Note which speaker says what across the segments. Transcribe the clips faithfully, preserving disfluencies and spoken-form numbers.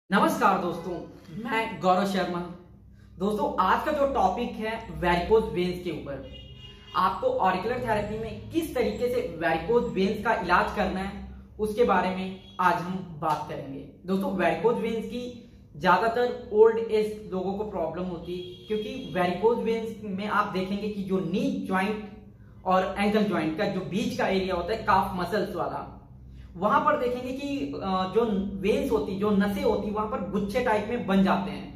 Speaker 1: नमस्कार दोस्तों, मैं गौरव शर्मा। दोस्तों, आज का जो टॉपिक है वेरिकोज वेन्स के ऊपर। आपको ऑरिकुलर थेरेपी में किस तरीके से वेरिकोज वेन्स का इलाज करना है उसके बारे में आज हम बात करेंगे। दोस्तों, वेरिकोज वेन्स की ज्यादातर ओल्ड एज लोगों को प्रॉब्लम होती है, क्योंकि वेरिकोज वेन्स में आप देखेंगे कि जो नी ज्वाइंट और एंकल ज्वाइंट का जो बीच का एरिया होता है, काफ मसल्स वाला, वहां पर देखेंगे कि जो वेन्स होती, जो नसें होती, वहां पर गुच्छे टाइप में बन जाते हैं।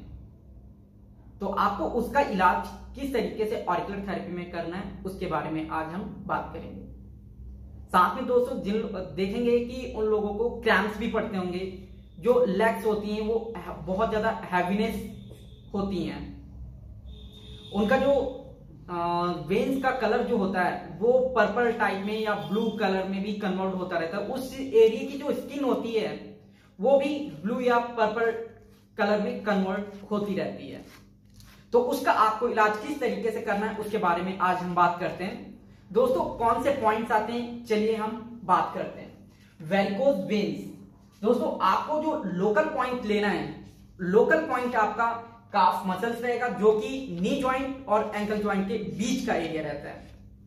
Speaker 1: तो आपको उसका इलाज किस तरीके से ऑरिकुलर थेरेपी में करना है उसके बारे में आज हम बात करेंगे। साथ में दोस्तों, जिन देखेंगे कि उन लोगों को क्रैम्प्स भी पड़ते होंगे, जो लेग्स होती हैं वो बहुत ज्यादा हैवीनेस होती हैं, उनका जो वेन्स का कलर जो होता है वो पर्पल टाइप में या ब्लू कलर में भी कन्वर्ट होता रहता है। उस एरिया की जो स्किन होती है वो भी ब्लू या पर्पल कलर में कन्वर्ट होती रहती है। तो उसका आपको इलाज किस तरीके से करना है उसके बारे में आज हम बात करते हैं। दोस्तों, कौन से पॉइंट्स आते हैं, चलिए हम बात करते हैं। वेरिकोज वेन्स, दोस्तों आपको जो लोकल पॉइंट लेना है, लोकल पॉइंट आपका काफ मसल्स रहेगा, जो कि नी ज्वाइंट और एंकल ज्वाइंट के बीच का एरिया रहता है।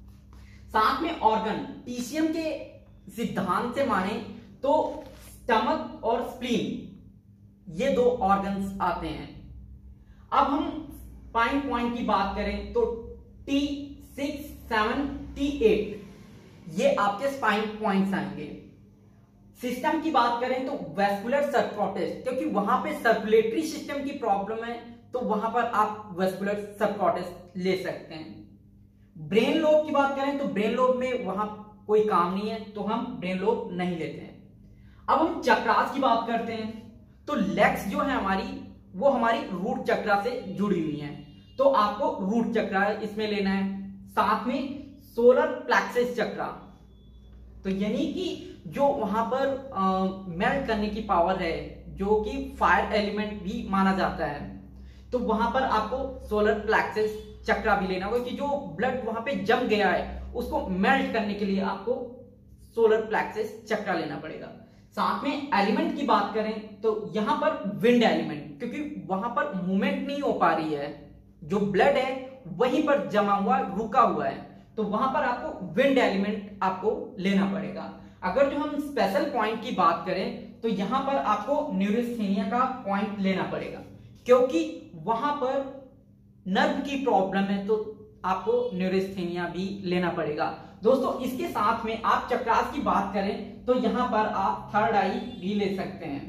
Speaker 1: साथ में ऑर्गन, टीसीएम के सिद्धांत से माने तो स्टमक और स्प्लीन, ये दो ऑर्गन्स आते हैं। अब हम स्पाइन पॉइंट की बात करें तो T six seven T eight, ये आपके स्पाइन पॉइंट्स आएंगे। सिस्टम की बात करें तो वेस्कुलर सबकॉर्टेक्स, क्योंकि वहां पे सर्कुलेटरी सिस्टम की प्रॉब्लम है तो वहां पर आप वेस्कुलर सबकॉर्टेक्स ले सकते हैं। ब्रेन लोब की बात करें तो ब्रेन लोब में वहां कोई काम नहीं है तो हम ब्रेन लोब नहीं लेते हैं। अब हम चक्रास की बात करते हैं तो लेग्स जो है हमारी, वो हमारी रूट चक्रा से जुड़ी हुई है, तो आपको रूट चक्रा इसमें लेना है। साथ में सोलर प्लेक्सस चक्रा, तो यानी कि जो वहां पर मेल्ट करने की पावर है, जो कि फायर एलिमेंट भी माना जाता है, तो वहां पर आपको सोलर प्लेक्सस चक्रा भी लेना होगा कि जो ब्लड वहां पे जम गया है उसको मेल्ट करने के लिए आपको सोलर प्लेक्सस चक्रा लेना पड़ेगा। साथ में एलिमेंट की बात करें तो यहां पर विंड एलिमेंट, क्योंकि वहां पर मूवमेंट नहीं हो पा रही है, जो ब्लड है वहीं पर जमा हुआ रुका हुआ है, तो वहां पर आपको विंड एलिमेंट आपको लेना पड़ेगा। अगर जो हम स्पेशल पॉइंट की बात करें तो यहां पर आपको न्यूरोस्थेनिया का पॉइंट लेना पड़ेगा, क्योंकि वहां पर नर्व की प्रॉब्लम है तो आपको न्यूरोस्थेनिया भी लेना पड़ेगा। दोस्तों, इसके साथ में आप चक्रास की बात करें तो यहां पर आप थर्ड आई भी ले सकते हैं,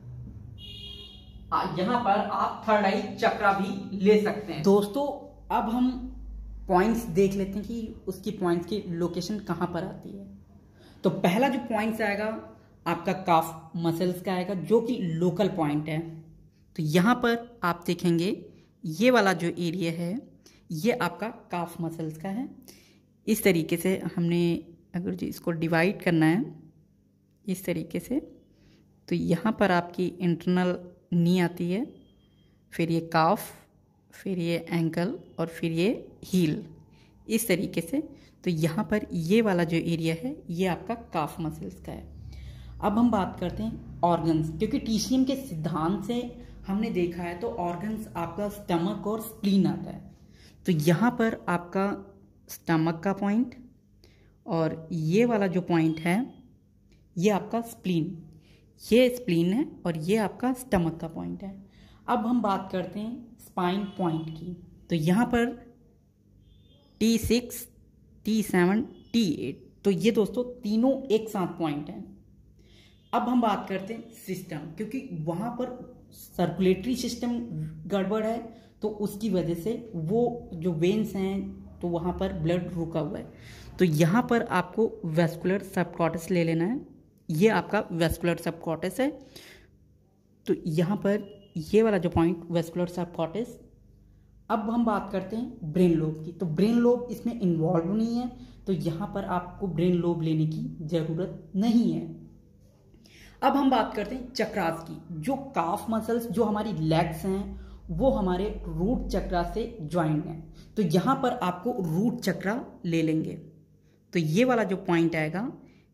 Speaker 1: यहां पर आप थर्ड आई चक्रा भी ले सकते हैं। दोस्तों, अब हम पॉइंट्स देख लेते हैं कि उसकी पॉइंट्स की लोकेशन कहां पर आती है। तो पहला जो पॉइंट्स आएगा आपका काफ मसल्स का आएगा, जो कि लोकल पॉइंट है। तो यहां पर आप देखेंगे ये वाला जो एरिया है ये आपका काफ मसल्स का है। इस तरीके से हमने अगर जो इसको डिवाइड करना है इस तरीके से, तो यहाँ पर आपकी इंटरनल नी आती है, फिर ये काफ, फिर ये एंकल और फिर ये हील, इस तरीके से। तो यहाँ पर ये वाला जो एरिया है ये आपका काफ मसल्स का है। अब हम बात करते हैं ऑर्गन्स, क्योंकि टीसीएम के सिद्धांत से हमने देखा है तो ऑर्गन्स आपका स्टमक और स्प्लीन आता है। तो यहाँ पर आपका स्टमक का पॉइंट और ये वाला जो पॉइंट है ये आपका स्प्लीन, ये स्प्लीन है और ये आपका स्टमक का पॉइंट है। अब हम बात करते हैं स्पाइन पॉइंट की, तो यहाँ पर T six T seven T eight, तो ये दोस्तों तीनों एक साथ पॉइंट हैं। अब हम बात करते हैं सिस्टम, क्योंकि वहां पर सर्कुलेटरी सिस्टम गड़बड़ है तो उसकी वजह से वो जो वेन्स हैं तो वहां पर ब्लड रुका हुआ है। तो यहाँ पर आपको वेस्कुलर सबकॉर्टेक्स ले लेना है, ये आपका वेस्कुलर सबकॉर्टेक्स है। तो यहाँ पर ये वाला जो पॉइंट वेस्कुलर सबकॉर्टेक्स। अब हम बात करते हैं ब्रेन लोब की, तो ब्रेन लोब इसमें इन्वॉल्व नहीं है, तो यहाँ पर आपको ब्रेन लोब लेने की जरूरत नहीं है। अब हम बात करते हैं चक्रास की, जो काफ मसल्स जो हमारी लेग्स हैं वो हमारे रूट चक्रा से ज्वाइंट हैं, तो यहाँ पर आपको रूट चक्रा ले लेंगे। तो ये वाला जो पॉइंट आएगा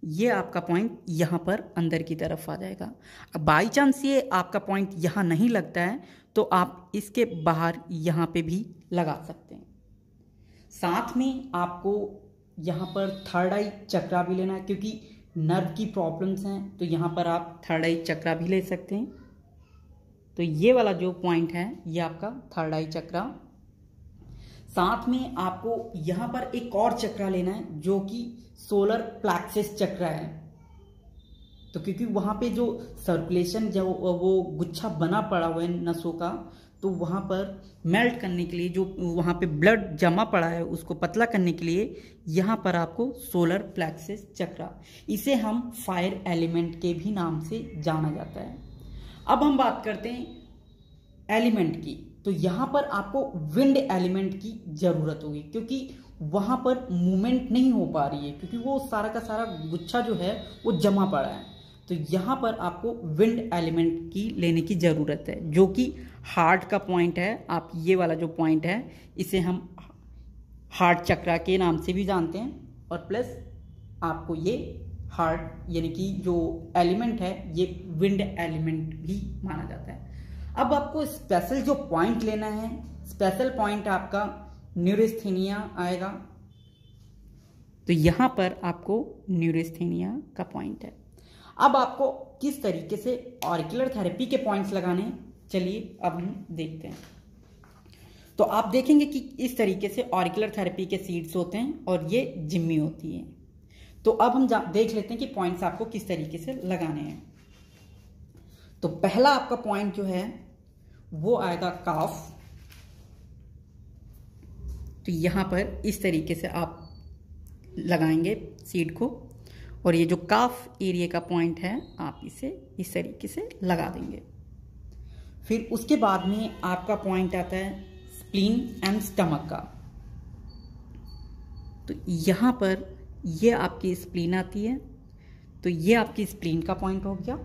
Speaker 1: ये आपका पॉइंट यहाँ पर अंदर की तरफ आ जाएगा। अब बाई चांस ये आपका पॉइंट यहाँ नहीं लगता है तो आप इसके बाहर यहाँ पे भी लगा सकते हैं। साथ में आपको यहाँ पर थर्ड आई चक्रा भी लेना है, क्योंकि नर्व की प्रॉब्लम्स हैं तो यहाँ पर आप थर्ड आई चक्रा भी ले सकते हैं। तो ये वाला जो पॉइंट है ये आपका थर्ड आई चक्रा। साथ में आपको यहाँ पर एक और चक्रा लेना है जो कि सोलर प्लेक्सस चक्रा है। तो क्योंकि वहाँ पे जो सर्कुलेशन जो वो गुच्छा बना पड़ा हुआ है नसों का, तो वहाँ पर मेल्ट करने के लिए जो वहाँ पे ब्लड जमा पड़ा है उसको पतला करने के लिए यहाँ पर आपको सोलर प्लेक्सस चक्रा, इसे हम फायर एलिमेंट के भी नाम से जाना जाता है। अब हम बात करते हैं एलिमेंट की। तो यहाँ पर आपको विंड एलिमेंट की जरूरत होगी, क्योंकि वहाँ पर मूवमेंट नहीं हो पा रही है, क्योंकि वो सारा का सारा गुच्छा जो है वो जमा पड़ा है। तो यहाँ पर आपको विंड एलिमेंट की लेने की ज़रूरत है, जो कि हार्ट का पॉइंट है। आप ये वाला जो पॉइंट है इसे हम हार्ट चक्रा के नाम से भी जानते हैं, और प्लस आपको ये हार्ट यानी कि जो एलिमेंट है ये विंड एलिमेंट भी माना जाता है। अब आपको स्पेशल जो पॉइंट लेना है, स्पेशल पॉइंट आपका न्यूरेस्थेनिया आएगा। तो यहाँ पर आपको न्यूरेस्थेनिया का पॉइंट है। अब आपको किस तरीके से ऑरिकुलर थेरेपी के पॉइंट्स लगाने, चलिए अब हम देखते हैं। तो आप देखेंगे कि इस तरीके से ऑरिकुलर थेरेपी के सीड्स होते हैं और ये जिम्मी होती है। तो अब हम देख लेते हैं कि पॉइंट्स आपको किस तरीके से लगाने हैं। तो पहला आपका पॉइंट जो है वो आएगा काफ। तो यहां पर इस तरीके से आप लगाएंगे सीड को, और ये जो काफ एरिया का पॉइंट है आप इसे इस तरीके से लगा देंगे। फिर उसके बाद में आपका पॉइंट आता है स्प्लीन एंड स्टमक का। तो यहां पर ये आपकी स्प्लीन आती है, तो ये आपकी स्प्लीन का पॉइंट हो गया।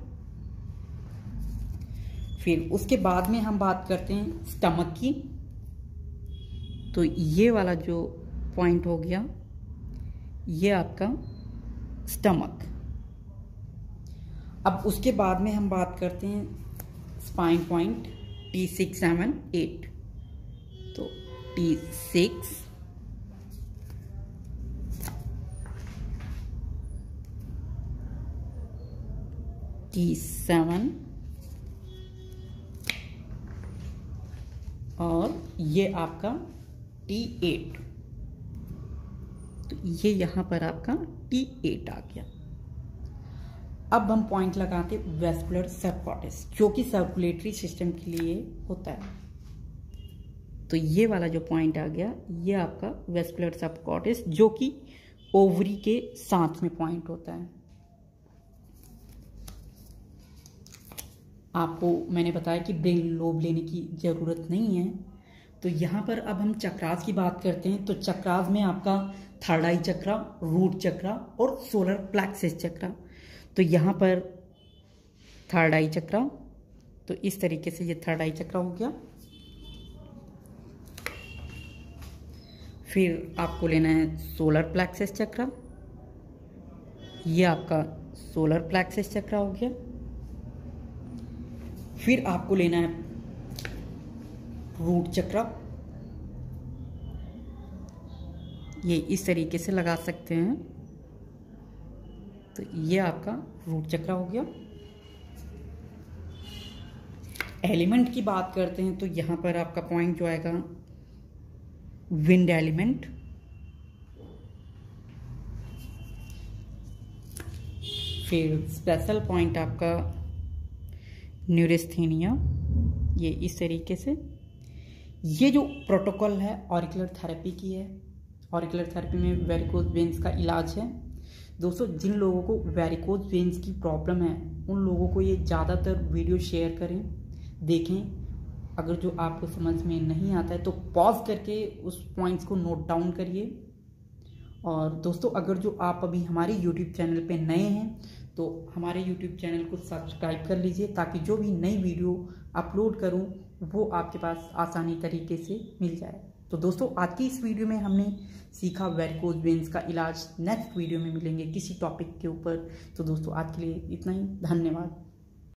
Speaker 1: फिर उसके बाद में हम बात करते हैं स्टमक की। तो ये वाला जो पॉइंट हो गया ये आपका स्टमक। अब उसके बाद में हम बात करते हैं spine point T six seven eight. तो टी सिक्स, टी सेवन और ये आपका टी एट। तो ये यहां पर आपका टी एट आ गया। अब हम पॉइंट लगाते वेस्कुलर सबकॉर्टिस, जो कि सर्कुलेटरी सिस्टम के लिए होता है। तो ये वाला जो पॉइंट आ गया ये आपका वेस्कुलर सबकॉर्टिस, जो कि ओवरी के साथ में पॉइंट होता है। आपको मैंने बताया कि ब्रेन लोब लेने की ज़रूरत नहीं है। तो यहाँ पर अब हम चक्रास की बात करते हैं। तो चक्रास में आपका थर्ड आई चक्रा, रूट चक्रा और सोलर प्लेक्सस चक्रा। तो यहाँ पर थर्ड आई चक्रा, तो इस तरीके से ये थर्ड आई चक्रा हो गया। फिर आपको लेना है सोलर प्लेक्सस चक्रा, ये आपका सोलर प्लेक्सस चक्रा हो गया। फिर आपको लेना है रूट चक्रा, ये इस तरीके से लगा सकते हैं। तो ये आपका रूट चक्रा हो गया। एलिमेंट की बात करते हैं तो यहां पर आपका पॉइंट जो आएगा विंड एलिमेंट। फिर स्पेशल पॉइंट आपका न्यूरेस्थेनिया, ये इस तरीके से। ये जो प्रोटोकॉल है ऑरिकुलर थेरेपी की है। ऑरिकुलर थेरेपी में वेरिकोज वेन्स का इलाज है। दोस्तों, जिन लोगों को वेरिकोज वेन्स की प्रॉब्लम है उन लोगों को ये ज़्यादातर वीडियो शेयर करें, देखें। अगर जो आपको समझ में नहीं आता है तो पॉज करके उस पॉइंट्स को नोट डाउन करिए। और दोस्तों, अगर जो आप अभी हमारे यूट्यूब चैनल पे नए हैं तो हमारे यूट्यूब चैनल को सब्सक्राइब कर लीजिए, ताकि जो भी नई वीडियो अपलोड करूं वो आपके पास आसानी तरीके से मिल जाए। तो दोस्तों आज की इस वीडियो में हमने सीखा वेरिकोज वेन्स का इलाज। नेक्स्ट वीडियो में मिलेंगे किसी टॉपिक के ऊपर। तो दोस्तों आज के लिए इतना ही, धन्यवाद।